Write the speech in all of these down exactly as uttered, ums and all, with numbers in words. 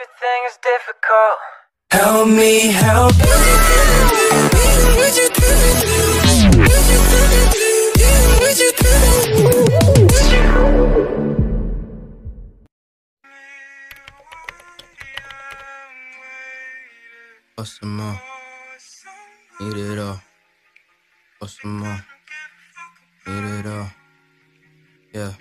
everything is difficult. Help me help What's some more? Need it all. What's some more? Need it all. Yeah.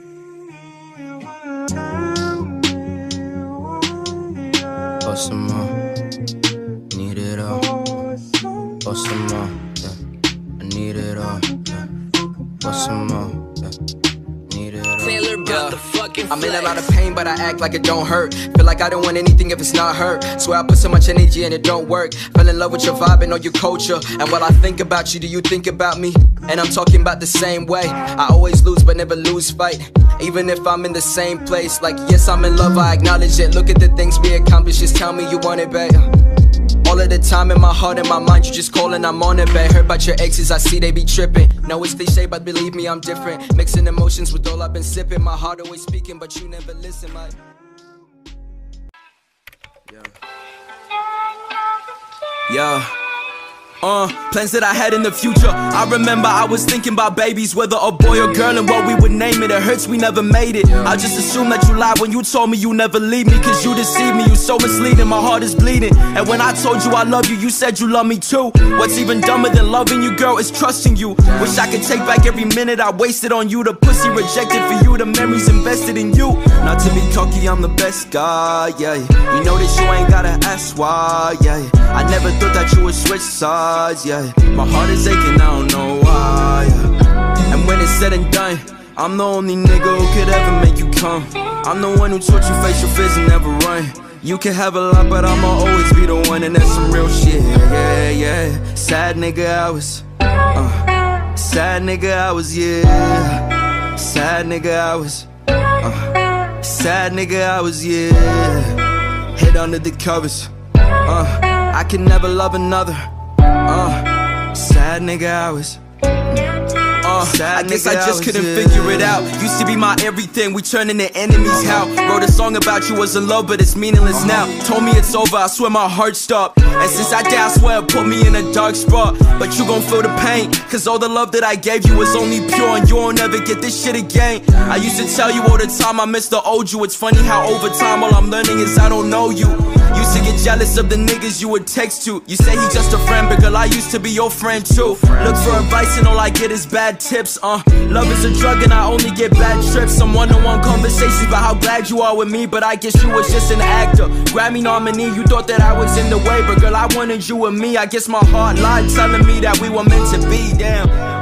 What's some more? Need it all. What's some more? Yeah. I need it all. Yeah. What's some more? Yeah. Need it all. Yeah. I'm in a lot of pain, but I act like it don't hurt. Feel like I don't want anything if it's not hurt. Swear I put so much energy and it don't work. Fell in love with your vibe and all your culture. And while I think about you, do you think about me? And I'm talking about the same way. I always lose but never lose fight. Even if I'm in the same place. Like yes, I'm in love, I acknowledge it. Look at the things we accomplished, just tell me you want it, babe. All of the time in my heart and my mind, you just calling, I'm on it, babe. Heard about your exes, I see they be tripping. No, it's cliche, but believe me, I'm different. Mixing emotions with all I've been sipping. My heart always speaking, but you never listen, my... Yeah. Yeah. Uh, plans that I had in the future. I remember I was thinking about babies, whether a boy or girl, and what we would name it. It hurts we never made it. I just assumed that you lied when you told me you never leave me. Cause you deceived me, you so misleading, my heart is bleeding. And when I told you I love you, you said you love me too. What's even dumber than loving you, girl, is trusting you. Wish I could take back every minute I wasted on you. The pussy rejected for you, the memories invested in you. Not to be cocky, I'm the best guy, yeah. You know that you ain't gotta ask why, yeah. I never thought that you would switch sides. Yeah, my heart is aching, I don't know why, yeah. And when it's said and done, I'm the only nigga who could ever make you come. I'm the one who taught you face your fears and never run. You can have a lot, but I'ma always be the one. And that's some real shit, yeah, yeah. Sad nigga I was, uh, sad nigga I was, yeah. Sad nigga I was, uh, sad nigga I was, yeah. Head under the covers, uh, I can never love another. Uh, sad nigga I was. Uh, I guess I just couldn't figure it out. Used to be my everything, we turned into enemies. How? Wrote a song about you, was in love, but it's meaningless now. Told me it's over, I swear my heart stopped. And since I died, I swear it put me in a dark spot. But you gon' feel the pain, cause all the love that I gave you was only pure. And you won't ever get this shit again. I used to tell you all the time I miss the old you. It's funny how over time all I'm learning is I don't know you. Used to get jealous of the niggas you would text to. You say he's just a friend, but girl, I used to be your friend too. Look for advice and all I get is bad tips, uh love is a drug and I only get bad trips. Some one-on-one conversations about how glad you are with me, but I guess you was just an actor. Grammy nominee, you thought that I was in the way, but girl, I wanted you and me. I guess my heart lied, telling me that we were meant to be, damn.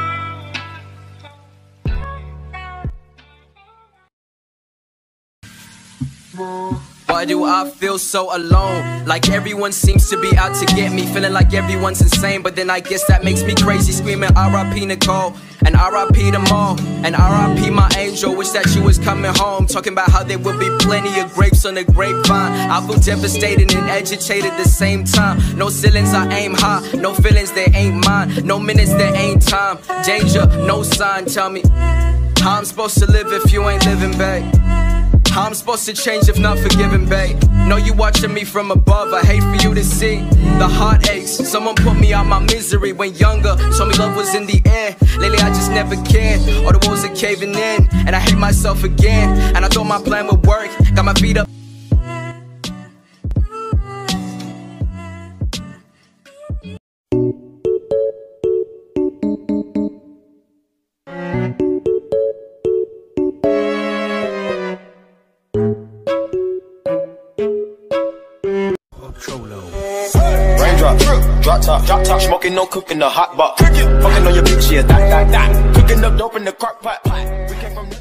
Why do I feel so alone? Like everyone seems to be out to get me. Feeling like everyone's insane, but then I guess that makes me crazy. Screaming R I P Nicole, and R I P them all, and R I P my angel. Wish that you was coming home. Talking about how there would be plenty of grapes on the grapevine. I feel devastated and agitated at the same time. No ceilings, I aim high. No feelings, they ain't mine. No minutes, there ain't time. Danger, no sign. Tell me how I'm supposed to live if you ain't living, babe. How I'm supposed to change if not forgiving, babe. Know you watching me from above, I hate for you to see the heartaches. Someone put me out my misery when younger, told me love was in the air. Lately I just never cared, all the walls are caving in. And I hate myself again, and I thought my plan would work. Got my feet up. Raindrop, drop top, drop top, smoking, no cooking, the hot box. Fucking on your bitch, yeah, that, that, that. Cooking up dope in the crock pot. We came from